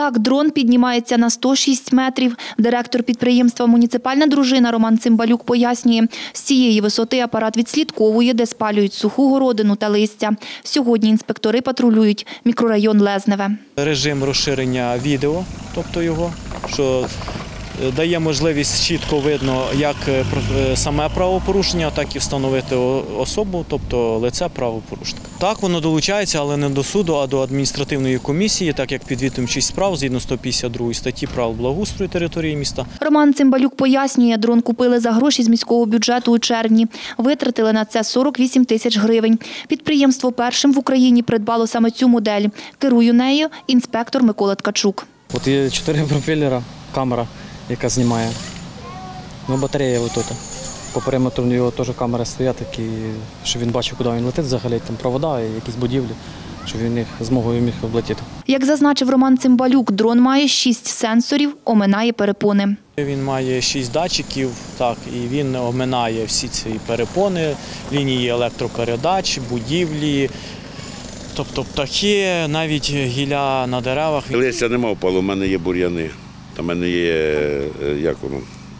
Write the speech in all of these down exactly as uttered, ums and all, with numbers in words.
Так, дрон піднімається на сто шість метрів. Директор підприємства «Муніципальна дружина» Роман Цимбалюк пояснює, з цієї висоти апарат відслідковує, де спалюють суху городину та листя. Сьогодні інспектори патрулюють мікрорайон Лезневе. Режим розширення відео, тобто його, що дає можливість чітко видно як саме правопорушення, так і встановити особу, тобто лице правопорушника. Так, воно долучається, але не до суду, а до адміністративної комісії, так як підвідомчість справ згідно сто п'ятдесят другої статті правил благоустрою території міста. Роман Цимбалюк пояснює, дрон купили за гроші з міського бюджету у червні. Витратили на це сорок вісім тисяч гривень. Підприємство першим в Україні придбало саме цю модель. Керує нею інспектор Микола Ткачук. От є чотири пропелера, камера, яка знімає. Ну, батарея ось тут. По периметру його теж камери стоять, такі, щоб він бачив, куди він летить взагалі, там провода і якісь будівлі, щоб він їх змогою міг облетіти. Як зазначив Роман Цимбалюк, дрон має шість сенсорів, оминає перепони. Він має шість датчиків, так, і він оминає всі ці перепони, лінії електропередач, будівлі, тобто птахи, навіть гілля на деревах. Листя нема впало, у мене є бур'яни. Там в мене є, як воно,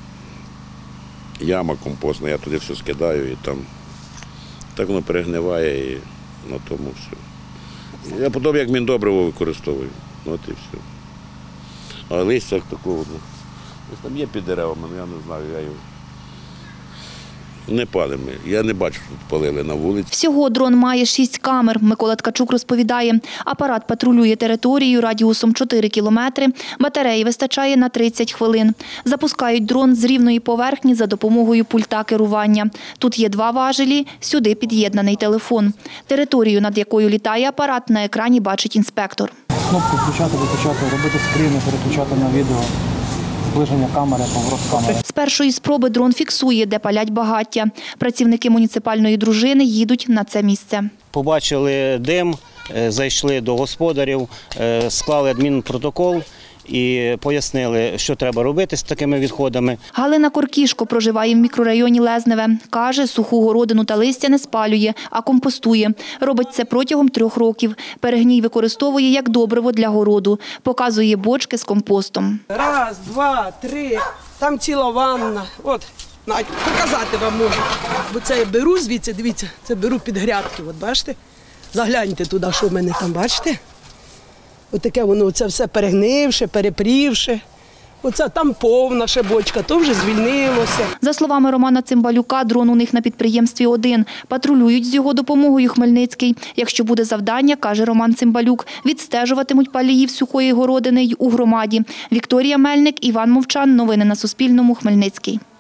яма компостна, я туди все скидаю і там так воно перегниває і на тому все. Я подобаю, як міндобриво використовую, от і все. А листя такого, там є під деревами, але я не знаю, я його не палимо. Я не бачу, що тут палили на вулиці. Всього дрон має шість камер. Микола Ткачук розповідає, апарат патрулює територію радіусом чотири кілометри, батареї вистачає на тридцять хвилин. Запускають дрон з рівної поверхні за допомогою пульта керування. Тут є два важелі, сюди під'єднаний телефон. Територію, над якою літає апарат, на екрані бачить інспектор. Кнопку включати, виключати, робити скріни, переключати на відео. Зближення камери, поворот камери. З першої спроби дрон фіксує, де палять багаття. Працівники муніципальної дружини їдуть на це місце. Побачили дим, зайшли до господарів, склали адмінпротокол і пояснили, що треба робити з такими відходами. Галина Коркішко проживає в мікрорайоні Лезневе. Каже, суху городину та листя не спалює, а компостує. Робить це протягом трьох років. Перегній використовує як добриво для городу. Показує бочки з компостом. Раз, два, три, там ціла ванна. От, навіть показати вам можу. Бо це я беру звідси, дивіться, це беру під грядки, от бачите? Загляньте туди, що в мене там, бачите? Отаке воно, це все перегнивше, перепрівши. Оце там повна ще бочка, то вже звільнилося. За словами Романа Цимбалюка, дрон у них на підприємстві один. Патрулюють з його допомогою Хмельницький. Якщо буде завдання, каже Роман Цимбалюк, відстежуватимуть паліїв сухої городини й у громаді. Вікторія Мельник, Іван Мовчан. Новини на Суспільному. Хмельницький.